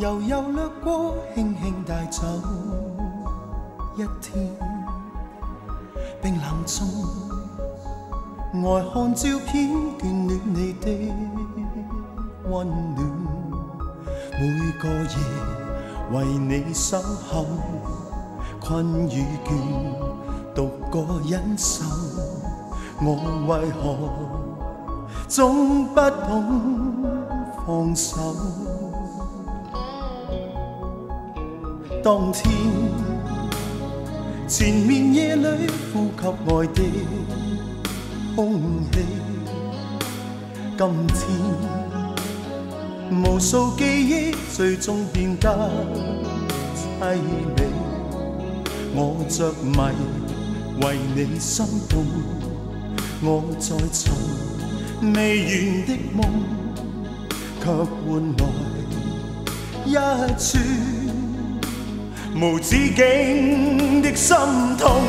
悠悠掠过，轻轻带走一天。冰冷中，呆看照片，眷恋你的温暖。每个夜为你守候，困与倦，独个忍受。我为何总不懂放手？当天前面夜里呼吸爱的空气，今天无数记忆最终变得凄美。我着迷为你心动，我在寻未完的梦，却换来一串无止境的心痛。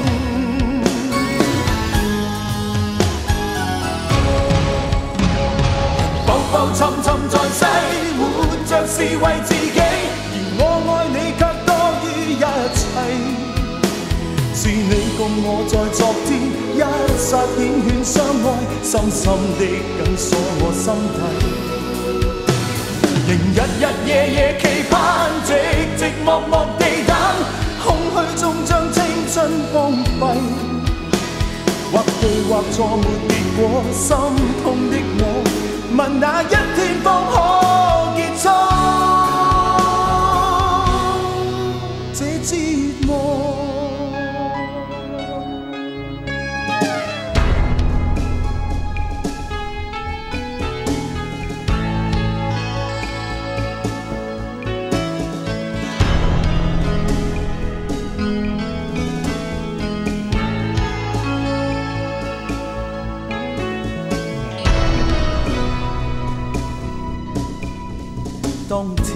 浮浮沉沉在世，活着是为自己，而我爱你却多于一切。是你共我在昨天一刹缱绻相愛，深深地緊鎖我心底。仍日日夜夜期盼，寂寂寞寞地等，空虛中將青春荒廢。或對或錯沒結果，心痛的我，問哪一天方可結束這折磨？當天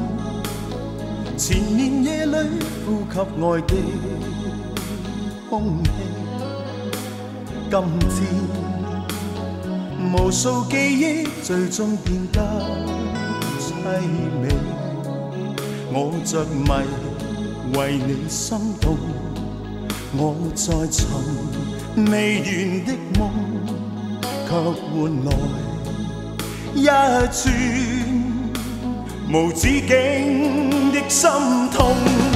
前面夜裏呼吸愛的空氣，今天無數記憶最終變得凄美。我着迷為你心動，我在尋未完的夢，卻換來一串無止境的心痛。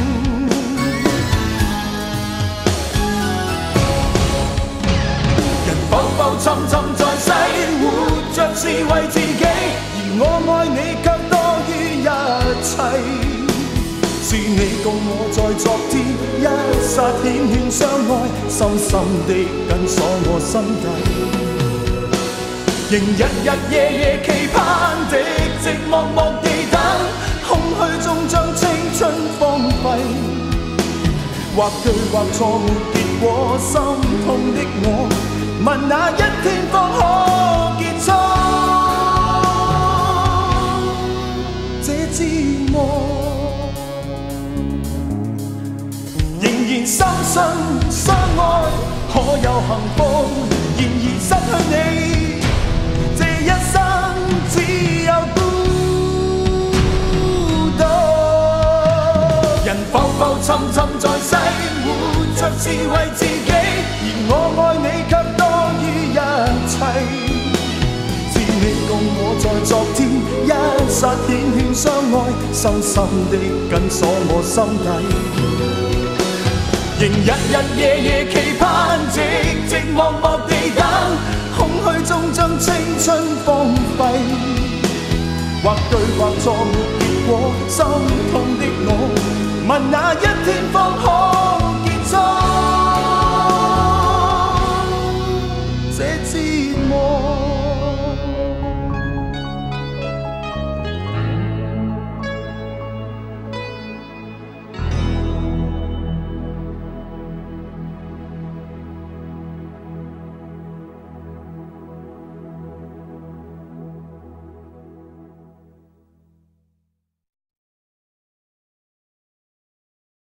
人浮浮沉沉在世，活着是為自己，而我愛你卻多於一切。是你共我在昨天一剎缱绻相愛，深深地緊鎖我心底。仍日日夜夜期盼，寂寂寞寞地等，空虛中將青春荒廢。或對或錯沒結果，心痛的我，問哪一天方可結束這折磨？仍然深信相愛可有幸福，然而失去你，一生只有孤獨。人浮浮沉沉在世，活着是為自己，而我愛你卻多於一切。是你共我在昨天一剎缱绻相愛，深深地緊鎖我心底。仍日日夜夜期盼，寂寂寞寞地等，空虛中將青春荒廢。或對或錯沒結果，心痛的我，問哪一天方可